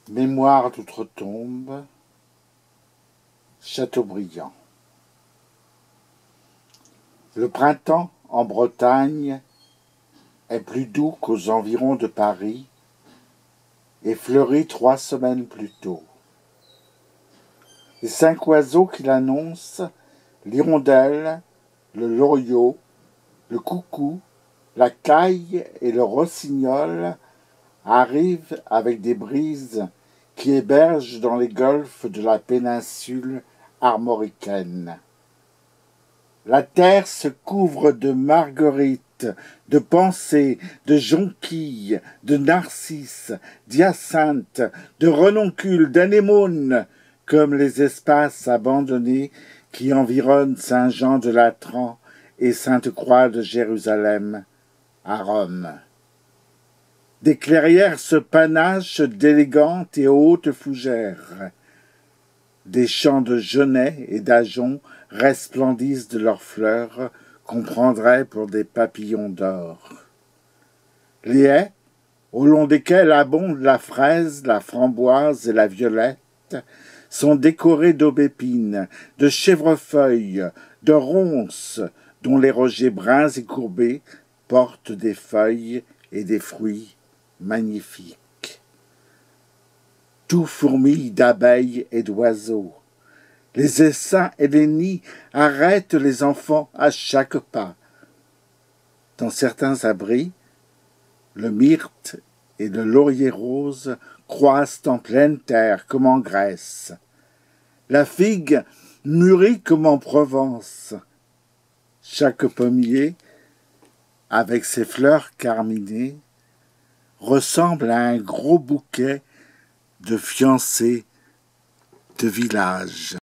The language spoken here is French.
Mémoire d'outre-tombe, Chateaubriand. Le printemps en Bretagne est plus doux qu'aux environs de Paris et fleurit 3 semaines plus tôt. Les 5 oiseaux qui l'annoncent, l'hirondelle, le loriot, le coucou, la caille et le rossignol, arrivent avec des brises qui hébergent dans les golfes de la péninsule armoricaine. La terre se couvre de marguerites, de pensées, de jonquilles, de narcisses, d'hyacinthes, de renoncules, d'anémones, comme les espaces abandonnés qui environnent Saint-Jean de Latran et Sainte-Croix de Jérusalem, à Rome. Des clairières se panachent d'élégantes et hautes fougères. Des champs de genêts et d'ajoncs resplendissent de leurs fleurs qu'on prendrait pour des papillons d'or. Les haies, au long desquelles abondent la fraise, la framboise et la violette, sont décorées d'aubépines, de chèvrefeuilles, de ronces, dont les rogers bruns et courbés portent des feuilles et des fruits magnifiques. Tout fourmille d'abeilles et d'oiseaux. Les essaims et les nids arrêtent les enfants à chaque pas. Dans certains abris, le myrte et le laurier rose croissent en pleine terre comme en Grèce. La figue mûrit comme en Provence. Chaque pommier, avec ses fleurs carminées, ressemble à un gros bouquet de fiancés de village.